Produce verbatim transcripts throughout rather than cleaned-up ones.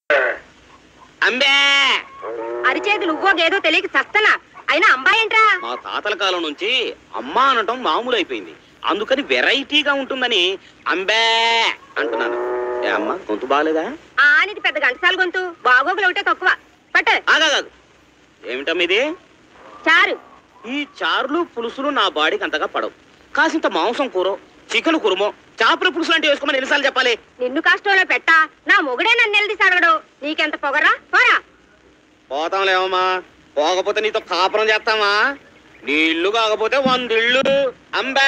అంబే అరిచేతులు ఉవ్వోగేదో తెలియక చస్తనా అయినా అంబాయేంట్రా? మా తాతల కాలం నుంచి అమ్మా అనటం మామూలు అయిపోయింది, అందుకని వెరైటీగా ఉంటుందని అంబే అంటున్నాను. ఏ అమ్మ గొంతు బాగాలేదా? ఆనిది పెద్ద గంటసాల గొంతు, బాగోగులు ఒకటే తక్కువ. పట్టు. ఆగాదు, ఏమిటమ్మ ఇది? చారు. ఈ చారులు పులుసులు నా బాడీకి అంతగా పడవు. కాసింత మాంసం కూర, చికెన్ కురుమో, చేపల పులుసు లాంటివి వేసుకోమని ఎన్నిసార్లు చెప్పాలి? నిన్ను కష్టంలో పెట్టా, నా మొగుడే నన్ను నిలదీసి అడగడు. నీకెంత పొగరా? పోరా. పోతాంలేమమ్మా, పోకపోతే నీతో కాపురం చేస్తామా? నీ ఇల్లు కాకపోతే వందిళ్ళు. అంబే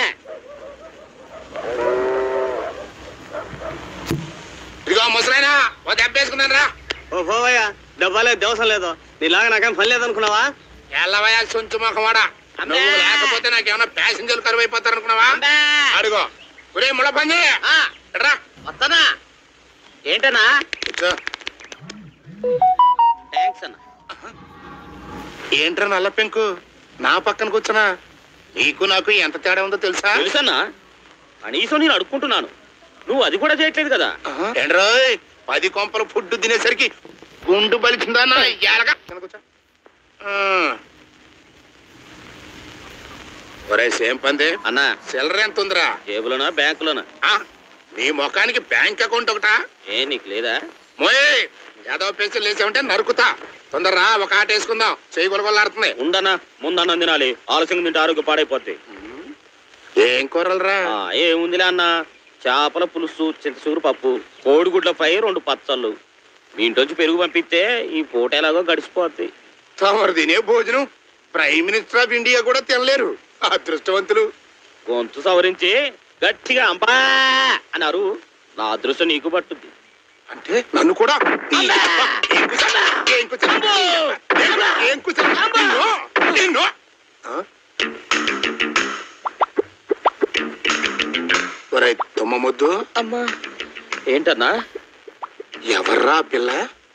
ఇదిగో ముసలైనా ఓ దెబ్బేసుకున్నాను రా. ఓ పోవయ్యా, డబ్బాలేదు దేవసం లేదు. నీలాగా నాకేం పని లేదనుకున్నావా? ఎల్లవయా సొంచు మొఖమాడా, నువ్వు లేకపోతే నాకేమన్నా ప్యాసింజర్లు కరువు అయిపోతారు అనుకున్నావా? అడుగో ఒరే ముళ్ళ పని రా. వస్తానా? ఏంటన్నా? కూర్చో. థ్యాంక్స్ అన్న. ఏంట్రా నల్ల పెంకు నా పక్కన కూర్చున్నా? నీకు నాకు ఎంత తేడా ఉందో తెలుసా? తెలుసన్నా, కనీసం నేను అడుక్కుంటున్నాను, నువ్వు అది కూడా చేయట్లేదు కదా. ఏంట్రోయ్, పది కొంపలు ఫుడ్ తినేసరికి గుండు బలిచిందా? ఎలాగా కూర్చో. ఒరే సేమ్ పంది అన్నా, సిల్లర ఎంత ఉందిరా? జేబులోనా బ్యాంకులోనా? నీ ముఖానికి బ్యాంక్ అకౌంట్ ఒకటా? ఏ నీకు లేదా? మోయ్ యాదవ పెన్సిల్ వేసామంటే నరుకుతా. తొందరరా, ఒక ఆట వేసుకుందాం. చేయి గొలగొల్లాడుతున్నాయి. ఉండనా, ముందన్న తినాలి, ఆలస్యంగా తింటే ఆరోగ్య పాడైపోద్ది. ఏం కూరలరా? ఏముందిలే అన్న, చేపల పులుసు, చింతసూరు పప్పు, కోడిగుడ్ల ఫ్రై, రెండు పచ్చళ్ళు. మీ ఇంటి పెరుగు పంపిస్తే ఈ పూట ఎలాగో గడిచిపోద్ది. తమరు తినే భోజనం ప్రైమ్ మినిస్టర్ ఆఫ్ ఇండియా కూడా తినలేరు, అదృష్టవంతులు. గొంతు సవరించి గట్టిగా అంబా అన్నారు, నా అదృష్టం నీకు పట్టుద్ది. అంటే నన్ను కూడా తుమ్మ ముద్దు. అమ్మా ఏంటన్నా? ఎవర్రా పిల్ల?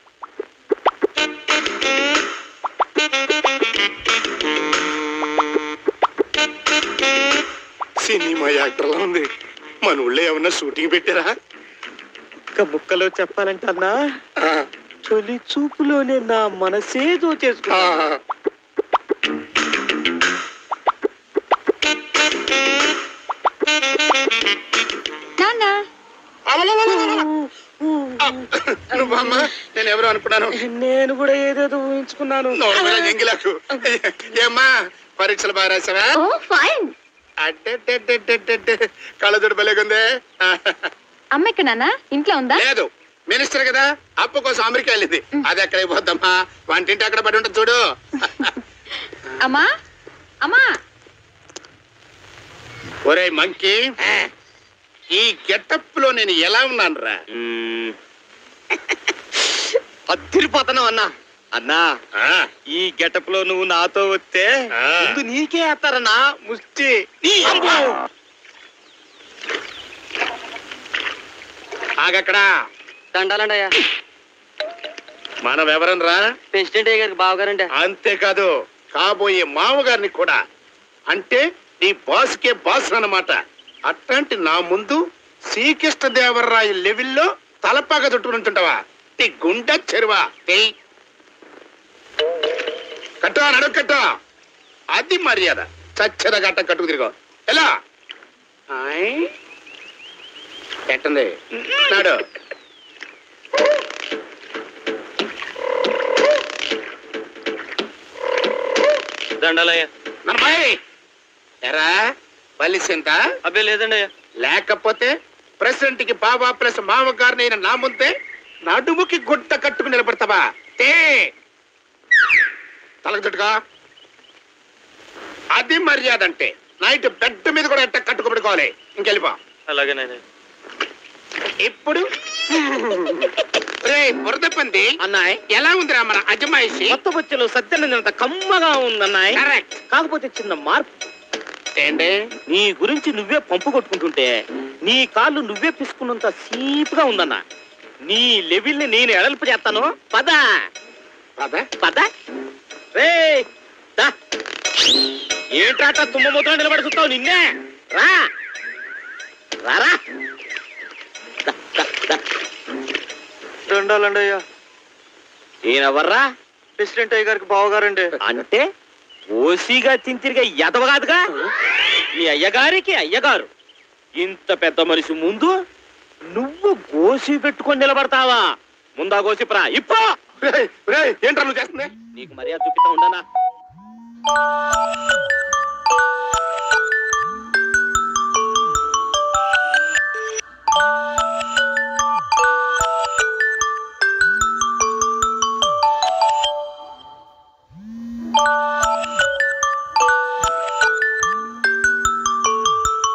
సినిమా యాక్టర్లా ఉంది. మన ఊళ్ళో ఏమన్నా షూటింగ్ పెట్టారా? ఒక్క ముక్కలో చెప్పాలంటే అన్నా, తొలి చూపులోనే నా మనసేదో చేసుకున్నా. నువ్వమ్మా, నేను ఎవరు అనుకున్నాను. నేను కూడా ఏదేదో ఊహించుకున్నాను. ఎంగిలాకు ఏమ్మా, పరీక్షలు బాగా రాసావా? అడ్డే కళ్ళజోడు బలేగుందే. అమ్మ ఇక్కడ నాన్న ఇంట్లో ఉందా? లేదు, మినిస్టర్ కదా, అప్పు కోసం అమెరికా వెళ్ళింది. అది ఎక్కడ అయిపోద్దమ్మా, వంటింటి అక్కడ పడి ఉంటుంది చూడు. అమ్మా అమ్మా. ఒరే మంకీ, ఈ గెటప్ లో నేను ఎలా ఉన్నాను రా? అదిరిపోతున్నావు అన్నా. అన్నా, ఈ గెటప్ లో నువ్వు నాతో వస్తే ముందు నీకే వేస్తారన్నా ముష్టి. ఆగక్కడా. దండాలండయ్యా. మనం ఎవరనరా? ప్రెసిడెంట్ గారికి బావగారండి. అంతేకాదు, కాబోయే మామగారిని కూడా. అంటే నీ బాస్కే బాస్ అన్నమాట. అట్లాంటి నా ముందు శ్రీకృష్ణదేవరాయ లెవెల్లో తలపాక చుట్టుకుంటుంటావా? నీ గుండె చెరువా కట్టా, నడు కట్టా. అది మర్యాద. చచ్చద గట్ట కట్టుకు తిరిగా ఎలా ఎట్టంది నాడు. దండాలయ్యా. ఎరా బలిసింత? అబ్బే లేదండి. లేకపోతే ప్రెసిడెంట్ కి బాబా ప్లస్ మామగారిని అయిన నా ముందే నడుముకి గుడ్డ కట్టుకుని నిలబడతావా? తలకు చుట్టుగా. అది మర్యాద అంటే. నైట్ బెడ్ మీద కూడా ఎట్ట కట్టుకోబెట్టుకోవాలి. ఇంకెళ్ళిపో. అలాగేనండి. ఇప్పుడు రే బురద పంది అన్నాయ్, ఎలా ఉందిరా మన అజమాయిషి? కొత్త బొచ్చలు సత్యనంత కమ్మగా ఉందన్నాయ్. కాకపోతే చిన్న మార్పు ఏంటి? నీ గురించి నువ్వే పంపు కొట్టుకుంటుంటే నీ కాళ్ళు నువ్వే పిసుకున్నంత సీపుగా ఉందన్నా. నీ లెవెల్ ని నేను ఎడల్పు చేస్తాను. పద పద పద. రే ఏంట్రాట తుమ్మ మూతలో నిలబడి చూస్తావు? నిన్నే రా రారా. దండాలండి అయ్యా. ఈయనెవర్రా? ప్రెసిడెంట్ అయ్య గారికి బావగారండి. అంటే ఓసీగా తింతిరిగా ఎదవ కాదుగా నీ అయ్యగారికి అయ్యగారు. ఇంత పెద్ద మనిషి ముందు నువ్వు గోసి పెట్టుకొని నిలబడతావా? ముందా గోసి ప్రా ఇప్పో. ఏంట్రా నువ్వు చేస్తుంది? నీకు మర్యాద చూపిస్తా ఉండనా?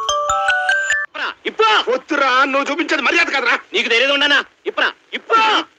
వద్దురా, నువ్వు చూపించేది మర్యాద కదరా. నీకు తెలియదు ఉండనా? ఇప్పరా ఇప్పో.